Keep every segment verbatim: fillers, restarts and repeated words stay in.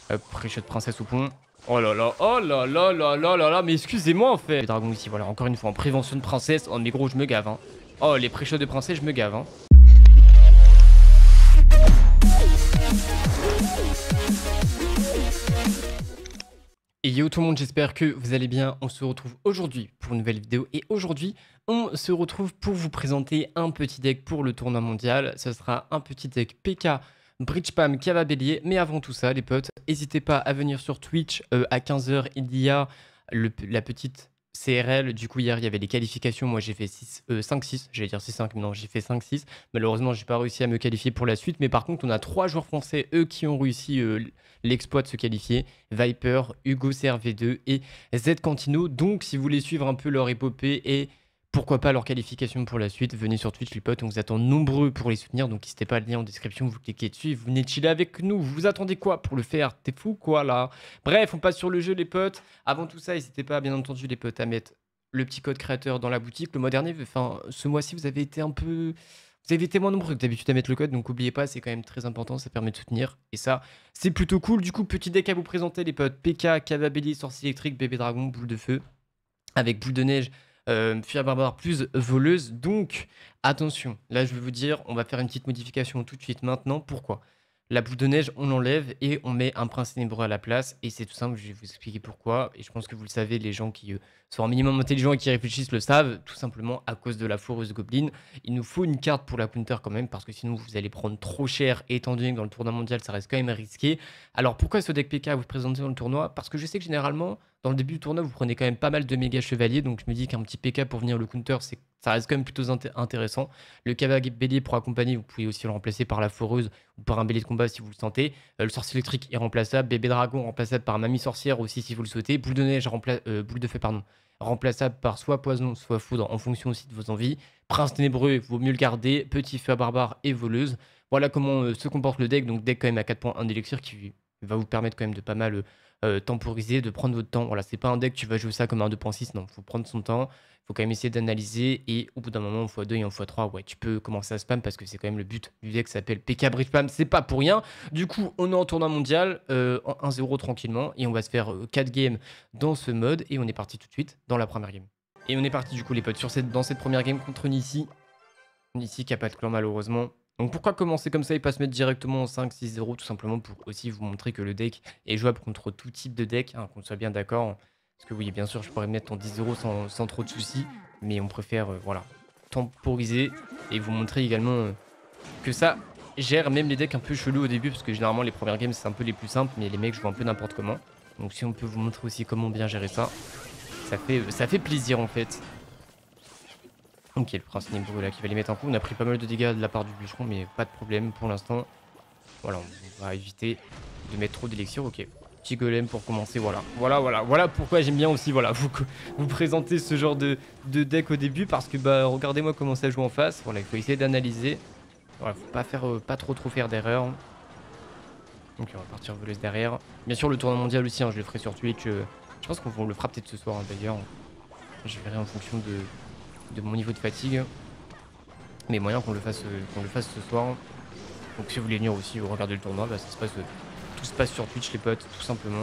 Hop, pré-shot princesse au pont. Oh là là, oh là là là là là là, mais excusez-moi en fait. Les dragons ici, voilà, encore une fois en prévention de princesse. Oh mais gros, je me gave, hein. Oh, les pré-shots de princesse, je me gave, hein. Et yo tout le monde, j'espère que vous allez bien. On se retrouve aujourd'hui pour une nouvelle vidéo. Et aujourd'hui, on se retrouve pour vous présenter un petit deck pour le tournoi mondial. Ce sera un petit deck P K, Bridge Spam, Cava Bélier. Mais avant tout ça, les potes, n'hésitez pas à venir sur Twitch. Euh, à quinze heures, il y a le, la petite C R L. Du coup, hier, il y avait les qualifications. Moi, j'ai fait cinq six. J'allais dire six cinq, mais non, j'ai fait cinq six. Malheureusement, j'ai pas réussi à me qualifier pour la suite. Mais par contre, on a trois joueurs français, eux, qui ont réussi euh, l'exploit de se qualifier. Viper, Hugo C R V deux et Z Cantino. Donc, si vous voulez suivre un peu leur épopée et pourquoi pas leur qualification pour la suite, venez sur Twitch, les potes. On vous attend nombreux pour les soutenir. Donc, n'hésitez pas à le lien en description. Vous cliquez dessus. Vous venez chiller avec nous. Vous attendez quoi pour le faire? T'es fou, quoi, là? Bref, on passe sur le jeu, les potes. Avant tout ça, n'hésitez pas, bien entendu, les potes, à mettre le petit code créateur dans la boutique. Le mois dernier, enfin, ce mois-ci, vous avez été un peu... Vous avez été moins nombreux que d'habitude à mettre le code, donc n'oubliez pas, c'est quand même très important, ça permet de soutenir. Et ça, c'est plutôt cool. Du coup, petit deck à vous présenter, les potes. P K, Cava Bélier, Sorcier électrique, Bébé Dragon, Boule de Feu, avec Boule de Neige, euh, Fuir Barbare plus Voleuse. Donc, attention, là, je vais vous dire, on va faire une petite modification tout de suite maintenant. Pourquoi ? La boule de neige, on l'enlève et on met un prince ténébreux à la place. Et c'est tout simple, je vais vous expliquer pourquoi. Et je pense que vous le savez, les gens qui euh, sont un minimum intelligents et qui réfléchissent le savent. Tout simplement à cause de la foreuse goblin. Il nous faut une carte pour la counter quand même, parce que sinon vous allez prendre trop cher. Et étant donné que dans le tournoi mondial, ça reste quand même risqué. Alors pourquoi ce deck P K à vous présenter dans le tournoi? Parce que je sais que généralement, dans le début du tournoi, vous prenez quand même pas mal de méga chevaliers. Donc je me dis qu'un petit P K pour venir le counter, c'est ça reste quand même plutôt int intéressant. Le Cava Bélier pour accompagner, vous pouvez aussi le remplacer par la foreuse ou par un bélier de combat si vous le sentez. Euh, le sorcier électrique est remplaçable. Bébé dragon remplaçable par mamie sorcière aussi si vous le souhaitez. Boule de neige, euh, boule de feu, pardon, remplaçable par soit poison, soit foudre en fonction aussi de vos envies. Prince ténébreux, il vaut mieux le garder. Petit feu à barbare et voleuse. Voilà comment euh, se comporte le deck. Donc deck quand même à quatre point un d'élixir qui va vous permettre quand même de pas mal euh, temporiser, de prendre votre temps. Voilà, c'est pas un deck, tu vas jouer ça comme un deux point six. Non, il faut prendre son temps. Faut quand même essayer d'analyser et au bout d'un moment, en fois deux et en fois trois, ouais, tu peux commencer à spam parce que c'est quand même le but du deck qui s'appelle P K Bridge Spam, c'est pas pour rien. Du coup, on est en tournoi mondial, euh, en un zéro tranquillement et on va se faire euh, quatre games dans ce mode et on est parti tout de suite dans la première game. Et on est parti du coup les potes sur cette, dans cette première game contre Nissi. Nissi qui a pas de clan malheureusement. Donc pourquoi commencer comme ça et pas se mettre directement en cinq six zéro? Tout simplement pour aussi vous montrer que le deck est jouable contre tout type de deck, hein, qu'on soit bien d'accord. Parce que oui, bien sûr, je pourrais mettre en dix zéro sans, sans trop de soucis. Mais on préfère, euh, voilà, temporiser et vous montrer également euh, que ça gère même les decks un peu chelous au début. Parce que généralement, les premières games, c'est un peu les plus simples. Mais les mecs jouent un peu n'importe comment. Donc si on peut vous montrer aussi comment bien gérer ça, ça fait, ça fait plaisir en fait. Ok, le prince ténébreux là qui va les mettre un coup. On a pris pas mal de dégâts de la part du bûcheron, mais pas de problème pour l'instant. Voilà, on va éviter de mettre trop d'élixir. Ok. Petit golem pour commencer, voilà. Voilà, voilà, voilà pourquoi j'aime bien aussi, voilà, vous, vous présenter ce genre de, de deck au début, parce que, bah, regardez-moi comment ça joue en face. Voilà, il faut essayer d'analyser. Voilà, faut pas faire, euh, pas trop trop faire d'erreurs. Donc, on va partir voleuse derrière. Bien sûr, le tournoi mondial aussi, hein, je le ferai sur Twitch. Euh, je pense qu'on le fera peut-être ce soir, hein, d'ailleurs. Je verrai en fonction de, de mon niveau de fatigue. Mais moyen qu'on le fasse, euh, qu'on le fasse ce soir. Donc, si vous voulez venir aussi regarder le tournoi, bah, ça se passe... Euh, Tout se passe sur Twitch les potes, tout simplement.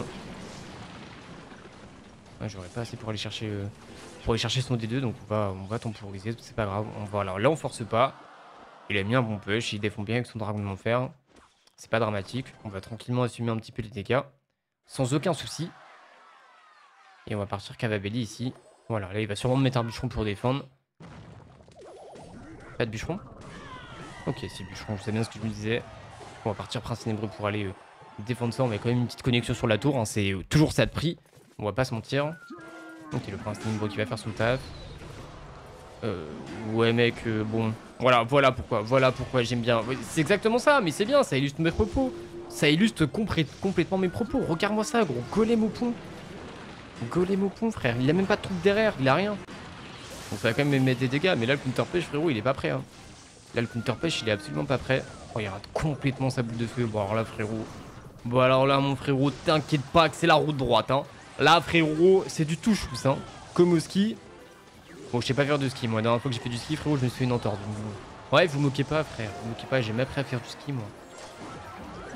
Ouais, j'aurais pas assez pour aller chercher euh, pour aller chercher son D deux, donc on va, on va temporiser, c'est pas grave. On va, alors là on force pas. Il a mis un bon push, il défend bien avec son dragon de l'enfer. C'est pas dramatique, on va tranquillement assumer un petit peu les dégâts. Sans aucun souci. Et on va partir Cava Bélier ici. Voilà, là il va sûrement me mettre un bûcheron pour défendre. Pas de bûcheron? Ok, c'est bûcheron, je sais bien ce que je me disais. On va partir prince ténébreux pour aller... Euh, défendre ça, on met quand même une petite connexion sur la tour, hein, c'est toujours ça de prix, on va pas se mentir. Ok, le prince ténébreux qui va faire son taf. Euh, ouais mec, euh, bon, voilà, voilà pourquoi, voilà pourquoi j'aime bien. C'est exactement ça, mais c'est bien, ça illustre mes propos. Ça illustre complètement mes propos. Regarde-moi ça, gros, golem au pont. Golem au pont, frère, il a même pas de truc derrière, il a rien. Donc ça va quand même mettre des dégâts, mais là le counter pêche, frérot, il est pas prêt. Hein. Là le counter pêche, il est absolument pas prêt. Oh, il rate complètement sa boule de feu. Bon, alors là, frérot. Bon, alors là, mon frérot, t'inquiète pas que c'est la route droite. Hein. Là, frérot, c'est du touche-pouce. Hein. Comme au ski. Bon, je sais pas faire de ski, moi. La dernière fois que j'ai fait du ski, frérot, je me suis fait une entorse. Ouais, vous moquez pas, frère. Vous moquez pas, j'ai même prêt à faire du ski, moi.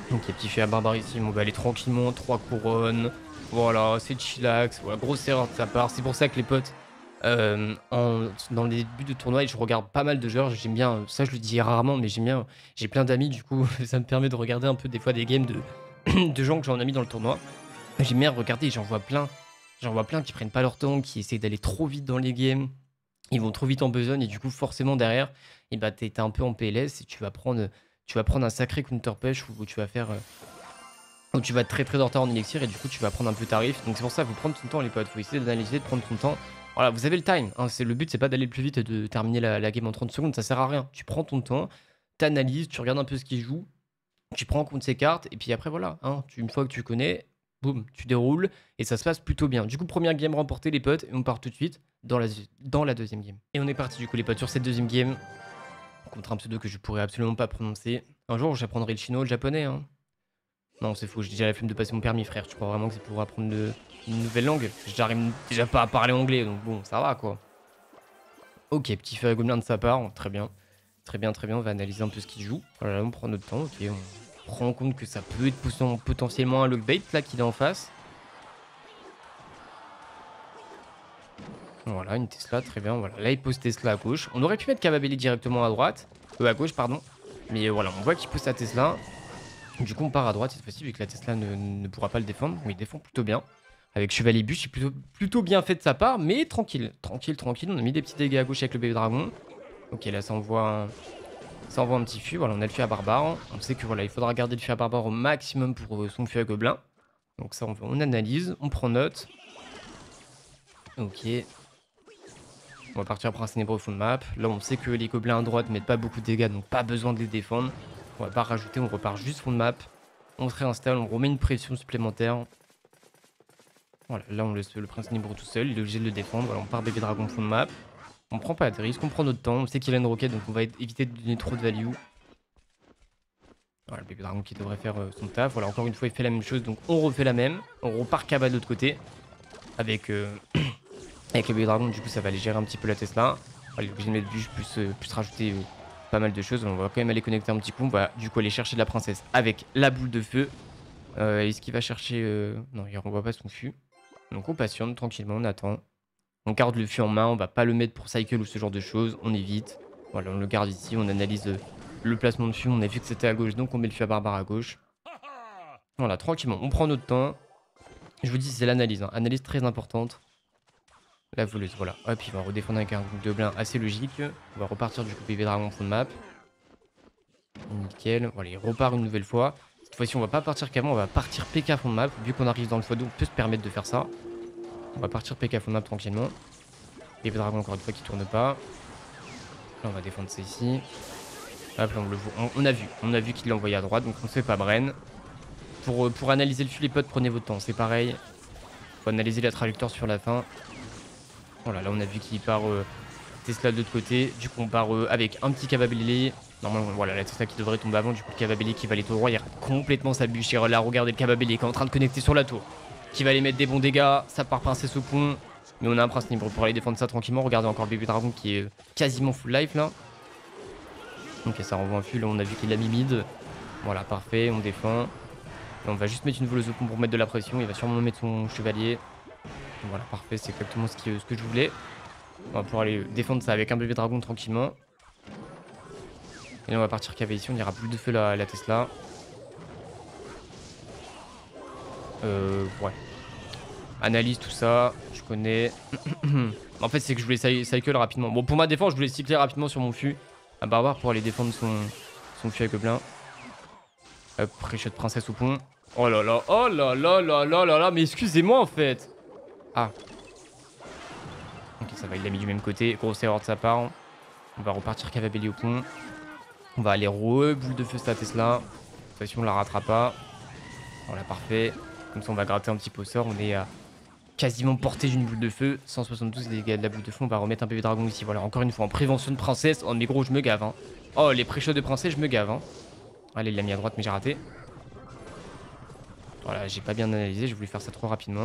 Donc, il y a petit fait à barbare ici. On va aller tranquillement. Trois couronnes. Voilà, c'est chillax. Voilà, grosse erreur de sa part. C'est pour ça que les potes, euh, en, dans les débuts de tournoi, je regarde pas mal de joueurs. J'aime bien, ça je le dis rarement, mais j'aime bien. J'ai plein d'amis, du coup, ça me permet de regarder un peu des fois des games de, de gens que j'en ai mis dans le tournoi. J'aime bien regarder, j'en vois plein. J'en vois plein qui prennent pas leur temps, qui essaient d'aller trop vite dans les games. Ils vont trop vite en besogne et du coup, forcément, derrière, et bah, t'es t'es un peu en P L S et tu vas prendre, tu vas prendre un sacré counter push où tu vas faire. euh, où tu vas être très très en retard en élixir et du coup, tu vas prendre un peu tarif. Donc, c'est pour ça, il faut prendre son temps, les potes. Il faut essayer d'analyser, de prendre son temps. Voilà, vous avez le time. Hein, c'est, le but, c'est pas d'aller le plus vite et de terminer la, la game en trente secondes. Ça sert à rien. Tu prends ton temps, t'analyses, tu regardes un peu ce qu'il joue, tu prends en compte ses cartes et puis après, voilà. Hein, tu, une fois que tu connais, boum, tu déroules et ça se passe plutôt bien. Du coup, première game remportée, les potes, et on part tout de suite dans la, dans la deuxième game. Et on est parti, du coup, les potes, sur cette deuxième game contre un pseudo que je pourrais absolument pas prononcer. Un jour, j'apprendrai le chinois ou le japonais. Hein. Non, c'est faux, j'ai déjà la flemme de passer mon permis, frère. Tu crois vraiment que c'est pour apprendre de- une nouvelle langue? J'arrive déjà pas à parler anglais, donc bon, ça va quoi. Ok, petit feu à gobelin de sa part, très bien. Très bien, très bien, on va analyser un peu ce qu'il joue. Voilà, on prend notre temps, ok, on prend en compte que ça peut être poten- potentiellement un lockbait là qu'il est en face. Voilà, une Tesla, très bien, voilà. Là, il pose Tesla à gauche. On aurait pu mettre Cavabelli directement à droite, euh, à gauche, pardon. Mais euh, voilà, on voit qu'il pose sa Tesla. Du coup, on part à droite cette fois-ci, vu que la Tesla ne, ne pourra pas le défendre. Mais il défend plutôt bien. Avec Chevalier Bûche, c'est plutôt, plutôt bien fait de sa part, mais tranquille. Tranquille, tranquille. On a mis des petits dégâts à gauche avec le bébé dragon. Ok, là, ça envoie un, ça envoie un petit fût. Voilà, on a le fût à barbare. On sait que voilà, il faudra garder le fût à barbare au maximum pour euh, son fût à gobelin. Donc ça, on, on analyse, on prend note. Ok. On va partir Prince Ténébreux au fond de map. Là, on sait que les gobelins à droite mettent pas beaucoup de dégâts, donc pas besoin de les défendre. On va pas rajouter, on repart juste fond de map. On se réinstalle, on remet une pression supplémentaire. Voilà, là on laisse le Prince Ténébreux tout seul, il est obligé de le défendre. Voilà, on part bébé dragon fond de map. On prend pas de risque, on prend notre temps. On sait qu'il a une roquette, donc on va éviter de donner trop de value. Voilà, le bébé dragon qui devrait faire euh, son taf. Voilà, encore une fois, il fait la même chose, donc on refait la même. On repart Kaba de l'autre côté. Avec, euh, avec le bébé dragon, du coup, ça va aller gérer un petit peu la Tesla. Voilà, il est obligé de mettre bûche, plus, euh, plus rajouter euh, pas mal de choses. On va quand même aller connecter un petit coup. On va du coup aller chercher de la princesse avec la boule de feu. Euh, Est-ce qu'il va chercher... euh, Non, il renvoie pas son fût. Donc on patiente tranquillement, on attend. On garde le fût en main, on va pas le mettre pour cycle ou ce genre de choses. On évite. Voilà, on le garde ici, on analyse euh, le placement de fût. On a vu que c'était à gauche, donc on met le fût à barbare à gauche. Voilà, tranquillement, on prend notre temps. Je vous dis, c'est l'analyse, hein. Analyse très importante. La voleuse, voilà. Hop, il va redéfendre avec un groupe de blin assez logique. On va repartir du coup bébé dragon fond de map. Nickel. Voilà, il repart une nouvelle fois. Cette fois-ci, on va pas partir qu'avant, on va partir P K fond de map. Vu qu'on arrive dans le x deux, on peut se permettre de faire ça. On va partir P K fond de map tranquillement. Bébé dragon, encore une fois, qui tourne pas. Là, on va défendre ça ici. Hop, là, on, le voit. On, on a vu. On a vu qu'il l'a envoyé à droite, donc on se fait pas brain. Pour, euh, pour analyser le fût, les potes, prenez votre temps. C'est pareil. Faut analyser la trajectoire sur la fin. Voilà, là, on a vu qu'il part euh, Tesla de l'autre côté. Du coup, on part euh, avec un petit Cavabelli. Normalement, voilà, la Tesla qui devrait tomber avant. Du coup, le Cavabelli qui va aller tout droit. Il rate complètement sa bûche. Là, regardez le Cavabelli qui est en train de connecter sur la tour. Qui va aller mettre des bons dégâts. Ça part princesse au pont. Mais on a un prince libre pour aller défendre ça tranquillement. Regardez encore le bébé dragon qui est quasiment full life là. Ok, ça renvoie un fût. Là, on a vu qu'il a mis mid. Voilà, parfait. On défend. Là, on va juste mettre une voleuse au pont pour mettre de la pression. Il va sûrement mettre son chevalier. Voilà, parfait. C'est exactement ce, qui, ce que je voulais. On va pouvoir aller défendre ça avec un bébé dragon tranquillement. Et là, on va partir K V ici. On ira plus de feu la, la Tesla. Euh, ouais. Analyse tout ça. Je connais. En fait, c'est que je voulais cy- cycle rapidement. Bon, pour ma défense, je voulais cycler rapidement sur mon fût à barbare pour aller défendre son, son fût à gobelin. Hop, pré-shot princesse au pont. Oh là là, oh là là là là là là, mais excusez-moi en fait. Ah. Ok, ça va, il l'a mis du même côté. Grosse erreur de sa part. On va repartir Cavabelli au pont. On va aller re boule de feu sa Tesla. Cette fois-ci, on la rattrape pas. Voilà, parfait. Comme ça, on va gratter un petit peu au sort. On est à quasiment portée d'une boule de feu. cent soixante-douze dégâts de la boule de feu. On va remettre un bébé dragon ici. Voilà, encore une fois, en prévention de princesse. Oh, mais gros, je me gave. Hein. Oh, les pré-shots de princesse, je me gave. Hein. Allez, il l'a mis à droite, mais j'ai raté. Voilà, j'ai pas bien analysé. J'ai voulu faire ça trop rapidement.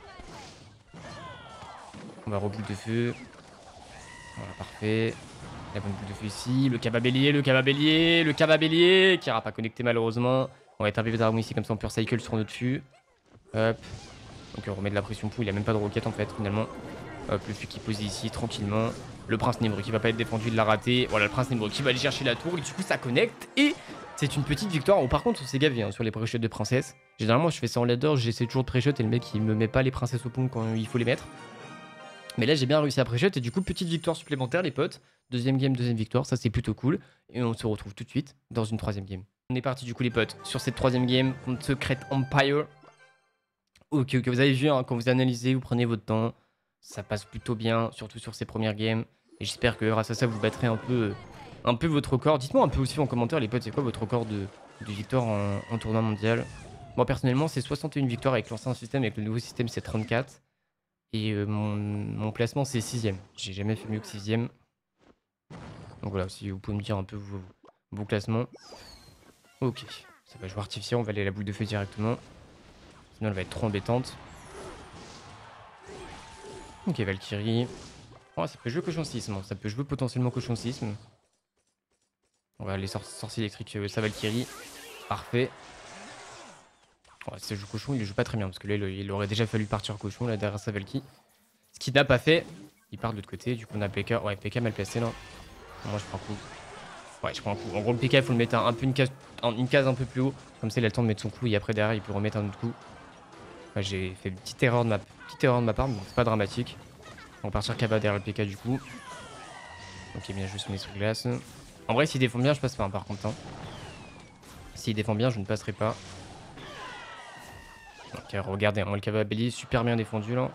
On va reboule de feu. Voilà, parfait. La bonne boule de feu ici. Le cababellier, le cababellier, le cababellier qui n'aura pas connecté malheureusement. On va être un bébé dragon ici comme ça on peut recycle sur notre fût. Hop. Donc on remet de la pression pou. Il a même pas de roquette en fait finalement. Hop, le fût qui pose ici tranquillement. Le prince Nébreux qui va pas être défendu, il l'a raté. Voilà, le prince Nébreux qui va aller chercher la tour. Et du coup, ça connecte. Et c'est une petite victoire. Bon, par contre, on s'est gavé hein, sur les pré-shots de princesse. Généralement, je fais ça en ladder. J'essaie toujours de pré-shot et le mec, il me met pas les princesses au pont quand il faut les mettre. Mais là, j'ai bien réussi à pré-shot. Et du coup, petite victoire supplémentaire, les potes. Deuxième game, deuxième victoire. Ça, c'est plutôt cool. Et on se retrouve tout de suite dans une troisième game. On est parti, du coup, les potes, sur cette troisième game contre Secret Empire. Ok, ok, vous avez vu, hein, quand vous analysez, vous prenez votre temps. Ça passe plutôt bien, surtout sur ces premières games. Et j'espère que grâce à ça, vous battrez un peu, un peu votre record. Dites-moi un peu aussi en commentaire, les potes, c'est quoi votre record de, de victoire en, en tournoi mondial? Moi, personnellement, c'est soixante et une victoires avec l'ancien système. Avec le nouveau système, c'est trente-quatre. Et euh, mon, mon placement, c'est sixième. J'ai jamais fait mieux que sixième. Donc voilà, si vous pouvez me dire un peu vos, vos classements. Ok, ça va jouer artificiel. On va aller à la boule de feu directement. Sinon, elle va être trop embêtante. Ok, Valkyrie. Oh, ça peut jouer cochon sisme. Ça peut jouer potentiellement cochon sisme. On va aller sor sorcier électrique, euh, sa Valkyrie. Parfait. Oh, si ça joue cochon, il joue pas très bien. Parce que là, il, il aurait déjà fallu partir cochon là derrière sa Valkyrie. Ce qu'il n'a pas fait. Il part de l'autre côté. Du coup, on a P K. Ouais, P K mal placé là. Moi, je prends un coup. Ouais, je prends un coup. En gros, le P K, il faut le mettre un, un peu une case, un, une case un peu plus haut. Comme ça, il a le temps de mettre son coup. Et après, derrière, il peut remettre un autre coup. Ouais, j'ai fait une petite erreur de ma, petite erreur de ma part. Mais c'est pas dramatique. On va partir Kaba derrière le P K du coup. Ok, bien joué sur mes sous glace. En vrai, s'il défend bien, je passe pas, hein, par contre. Hein. S'il défend bien, je ne passerai pas. Ok, regardez, moi le Kaba Belly, super bien défendu là.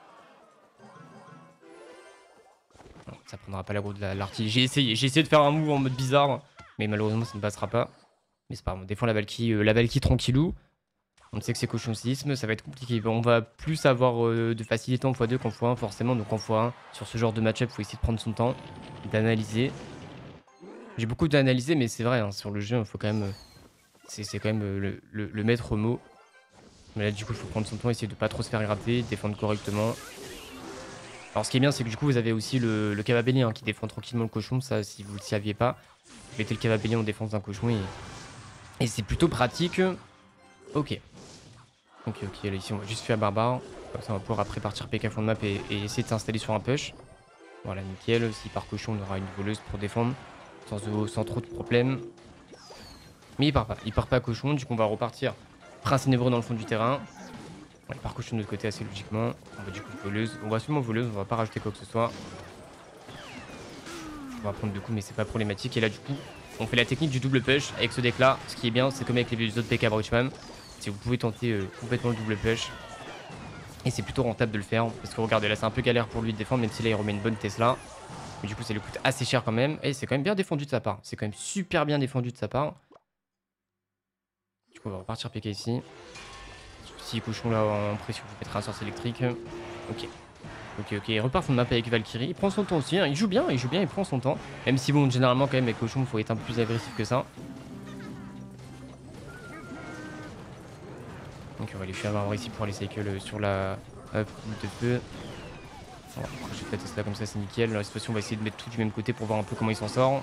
Non, ça prendra pas la roue de l'artillerie. J'ai essayé, j'ai essayé de faire un move en mode bizarre. Mais malheureusement, ça ne passera pas. Mais c'est pas grave, on défend la Valkyrie, euh, la Valkyrie tranquillou. On sait que c'est cochon sisme, ça va être compliqué. On va plus avoir euh, de facilité en fois deux qu'en fois un forcément. Donc en fois un, sur ce genre de match-up, il faut essayer de prendre son temps, d'analyser. J'ai beaucoup d'analyser, mais c'est vrai, hein, sur le jeu, il faut quand même... C'est quand même euh, le, le, le maître mot. Mais là, du coup, il faut prendre son temps, essayer de pas trop se faire gratter, défendre correctement. Alors ce qui est bien, c'est que du coup, vous avez aussi le, le Cavabelli hein, qui défend tranquillement le cochon. Ça, si vous ne le saviez pas, vous mettez le Cavabelli en défense d'un cochon et, et c'est plutôt pratique. Ok. Ok, ok, là ici on va juste faire barbare. Comme ça on va pouvoir après partir P K fond de map et, et essayer de s'installer sur un push. Voilà, nickel. Si par cochon on aura une voleuse pour défendre sans, sans trop de problèmes. Mais il part pas, il part pas cochon, du coup on va repartir Prince Ténébreux dans le fond du terrain. Il part cochon de l'autre côté assez logiquement. On va du coup voleuse, on va seulement voleuse, on va pas rajouter quoi que ce soit. On va prendre deux coups mais c'est pas problématique. Et là du coup on fait la technique du double push avec ce deck là. Ce qui est bien c'est comme avec les autres P K Bruchman. Si vous pouvez tenter euh, complètement le double push. Et c'est plutôt rentable de le faire. Parce que regardez, là c'est un peu galère pour lui de défendre, même si là il remet une bonne Tesla. Mais du coup ça lui coûte assez cher quand même. Et c'est quand même bien défendu de sa part. C'est quand même super bien défendu de sa part. Du coup on va repartir P K ici. Si cochon là en pression, vous mettrez un sorcier électrique. Ok. Ok, ok. Il repart fond de map avec Valkyrie. Il prend son temps aussi. Hein. Il joue bien, il joue bien, il prend son temps. Même si bon, généralement quand même avec cochon, il faut être un peu plus agressif que ça. Donc on va aller faire un ici pour les cycles sur la hop de feu. On va accrocher la Tesla comme ça, c'est nickel. Là, cette fois-ci, on va essayer de mettre tout du même côté pour voir un peu comment il s'en sort.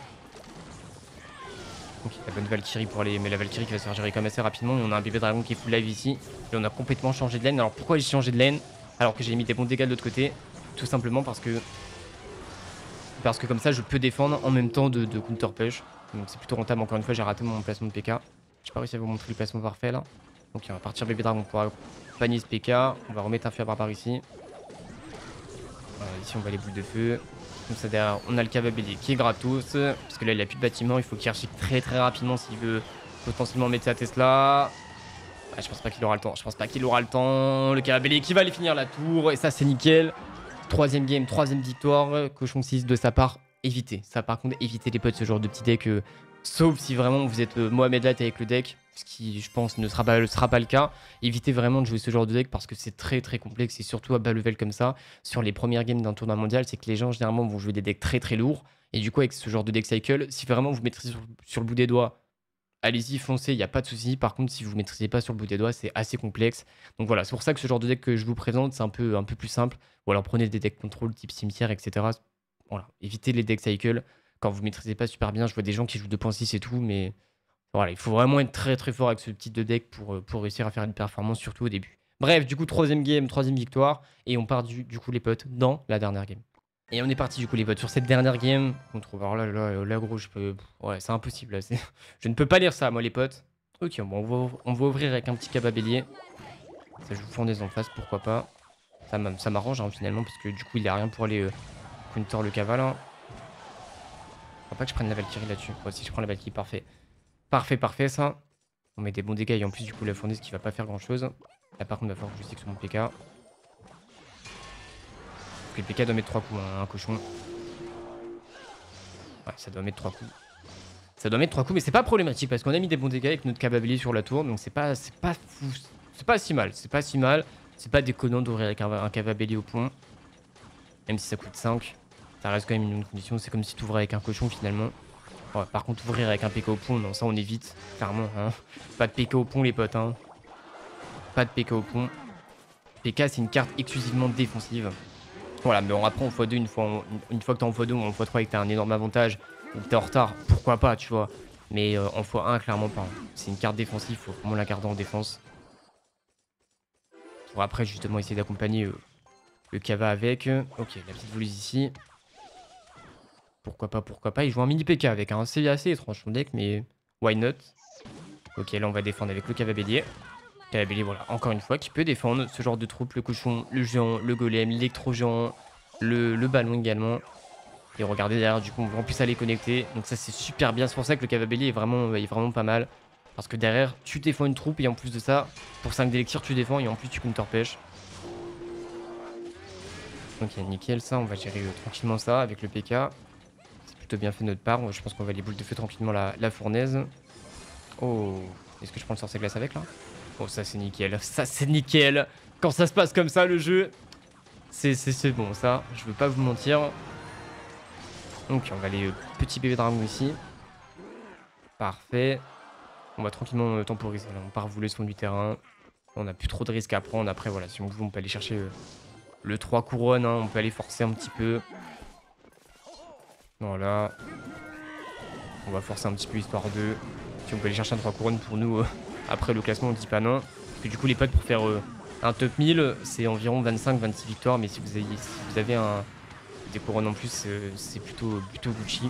Donc la bonne Valkyrie pour aller, mais la Valkyrie qui va se faire gérer quand même assez rapidement. Et on a un bébé dragon qui est full live ici. Et on a complètement changé de lane. Alors pourquoi j'ai changé de lane alors que j'ai mis des bons dégâts de l'autre côté? Tout simplement parce que parce que comme ça, je peux défendre en même temps de, de counter push. Donc c'est plutôt rentable. Encore une fois, j'ai raté mon placement de P K. J'ai pas réussi à vous montrer le placement parfait là. Donc on va partir bébé dragon pour accompagner ce P K. On va remettre un feu à barbare ici. Voilà, ici on va les boules de feu. Comme ça derrière on a le Cavabelli qui est gratos. Parce que là il a plus de bâtiment. Il faut qu'il archive très très rapidement s'il veut potentiellement mettre sa Tesla. Ah, je pense pas qu'il aura le temps. Je pense pas qu'il aura le temps. Le Cavabelli qui va aller finir la tour. Et ça c'est nickel. Troisième game, troisième victoire. Cochon six de sa part. Évitez. Ça par contre évitez les potes ce genre de petit deck. Euh, sauf si vraiment vous êtes euh, Mohamed Light avec le deck. Ce qui, je pense, ne sera pas, sera pas le cas. Évitez vraiment de jouer ce genre de deck parce que c'est très très complexe et surtout à bas level comme ça. Sur les premières games d'un tournoi mondial, c'est que les gens généralement vont jouer des decks très très lourds. Et du coup, avec ce genre de deck cycle, si vraiment vous maîtrisez sur, sur le bout des doigts, allez-y, foncez, il n'y a pas de souci. Par contre, si vous ne maîtrisez pas sur le bout des doigts, c'est assez complexe. Donc voilà, c'est pour ça que ce genre de deck que je vous présente, c'est un peu, un peu plus simple. Ou alors prenez des decks contrôle type cimetière, et cetera. Voilà, évitez les decks cycle. quand vous maîtrisez pas super bien. Je vois des gens qui jouent deux point six et tout, mais voilà, il faut vraiment être très très fort avec ce type de deck pour, euh, pour réussir à faire une performance, surtout au début. Bref, du coup, troisième game, troisième victoire, et on part du, du coup les potes dans la dernière game. Et on est parti du coup les potes sur cette dernière game. On trouve, alors là, là, là, gros, je peux... Ouais, c'est impossible là. Je ne peux pas lire ça, moi les potes. Ok, bon, on, va, on va ouvrir avec un petit cabas bélier. Ça joue fournaise en face, pourquoi pas. Ça m'arrange hein, finalement, parce que du coup, il a rien pour aller euh, counter le cavale. Hein. Faut pas que je prenne la Valkyrie là-dessus. Ouais, si je prends la Valkyrie, parfait. Parfait, parfait, ça. On met des bons dégâts et en plus, du coup, la fournaise qui va pas faire grand-chose. Là, par contre, il va falloir que je stick sur mon P K. Parce que le P K doit mettre trois coups, hein, un cochon. Ouais, ça doit mettre trois coups. Ça doit mettre trois coups, mais c'est pas problématique parce qu'on a mis des bons dégâts avec notre cababelli sur la tour. Donc c'est pas, c'est pas fou. C'est pas si mal. C'est pas si mal. C'est pas déconnant d'ouvrir avec un, un cababelli au pont. Même si ça coûte cinq. Ça reste quand même une condition. C'est comme si tu ouvrais avec un cochon finalement. Ouais, par contre, ouvrir avec un P K au pont, non, ça on évite. Clairement. Hein. Pas de P K au pont, les potes. Hein. Pas de P K au pont. P K, c'est une carte exclusivement défensive. Voilà, mais on apprend en fois deux, une fois, en, une fois que t'es en fois deux ou en fois trois et que t'as un énorme avantage, ou que t'es en retard, pourquoi pas, tu vois. Mais euh, en fois un, clairement pas. C'est une carte défensive, faut vraiment la garder en défense. Pour après, justement, essayer d'accompagner euh, le Kava avec. Ok, la petite voleuse ici. Pourquoi pas, pourquoi pas. Il joue un mini P K avec un C assez étrange son deck, mais why not. Ok, là, on va défendre avec le Kava bélier. Kava bélier, voilà, encore une fois, qui peut défendre ce genre de troupe, le cochon, le géant, le golem, l'électro-géant, le, le ballon également. Et regardez derrière, du coup, on va en plus aller connecter. Donc ça, c'est super bien. C'est pour ça que le Cavabelli est vraiment, est vraiment pas mal. Parce que derrière, tu défends une troupe et en plus de ça, pour cinq d'élixir, tu défends et en plus, tu counter-pêche. Ok, nickel, ça. On va gérer euh, tranquillement ça avec le P K. C'est plutôt bien fait de notre part. Je pense qu'on va les boules de feu tranquillement la, la fournaise. Oh, est-ce que je prends le sorcier glace avec là? Oh, ça, c'est nickel. Ça, c'est nickel. Quand ça se passe comme ça, le jeu, c'est bon, ça. Je veux pas vous mentir. Donc on va aller euh, petit bébé dragon ici. Parfait. On va tranquillement euh, temporiser. Là. On part voler son du terrain. On n'a plus trop de risques à prendre. Après voilà, si on veut, on peut aller chercher euh, le trois couronnes. Hein. On peut aller forcer un petit peu. Voilà. On va forcer un petit peu histoire de... Si on peut aller chercher un trois couronnes pour nous, euh, après le classement on dit pas non. Parce que du coup les potes pour faire euh, un top mille, c'est environ vingt-cinq vingt-six victoires. Mais si vous avez, si vous avez un... des couronnes en plus, euh, c'est plutôt, plutôt Gucci.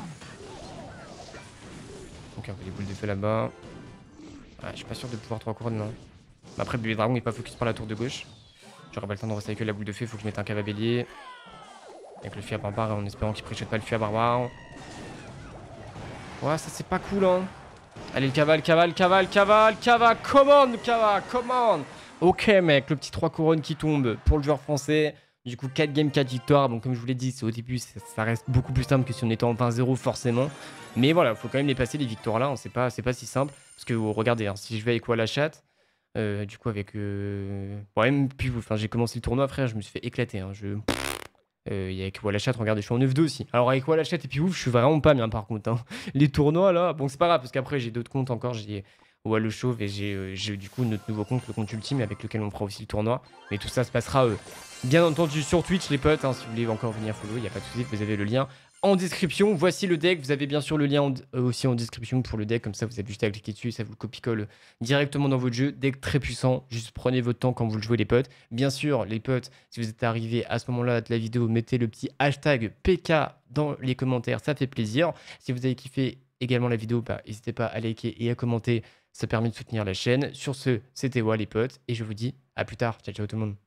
Donc on fait les boules de feu là-bas. Ouais, je suis pas sûr de pouvoir trois couronnes, non. Mais après, le bébé dragon n'est pas focus par la tour de gauche. J'aurais pas le temps de recycler la boule de feu, il faut que je mette un cava bélier. Avec le fût à barbare, en espérant qu'il préchote pas le fût à barbare. Ouais, ça c'est pas cool, hein. Allez, le cava, le cava, le cava, le cava, le cava, commande, cava, commande. Ok, mec, le petit trois couronnes qui tombe pour le joueur français. Du coup, quatre games, quatre victoires. Bon, comme je vous l'ai dit, c'est au début, ça reste beaucoup plus simple que si on était en vingt zéro forcément. Mais voilà, il faut quand même les passer, les victoires-là. C'est pas, pas si simple. Parce que, oh, regardez, hein, si je vais avec Wallachat, euh, du coup, avec... Euh... Ouais, puis, enfin, j'ai commencé le tournoi, frère, je me suis fait éclater. Hein, je... Euh, et avec Wallachat, regardez, je suis en neuf deux aussi. Alors, avec Wallachat et puis ouf, je suis vraiment pas bien, par contre. Hein. Les tournois, là, bon, c'est pas grave, parce qu'après, j'ai d'autres comptes encore. J'ai Wall Chauve et j'ai euh, du coup notre nouveau compte, le compte Ultime, avec lequel on fera aussi le tournoi. Mais tout ça se passera... Euh, bien entendu sur Twitch les potes, hein, si vous voulez encore venir follow, il n'y a pas de souci, vous avez le lien en description. Voici le deck, vous avez bien sûr le lien en, euh, aussi en description pour le deck, comme ça vous avez juste à cliquer dessus, ça vous copie-colle directement dans votre jeu. Deck très puissant, juste prenez votre temps quand vous le jouez les potes. Bien sûr les potes, si vous êtes arrivés à ce moment-là de la vidéo, mettez le petit hashtag P K dans les commentaires, ça fait plaisir. Si vous avez kiffé également la vidéo, bah, n'hésitez pas à liker et à commenter, ça permet de soutenir la chaîne. Sur ce, c'était Wa les potes, et je vous dis à plus tard, ciao ciao tout le monde.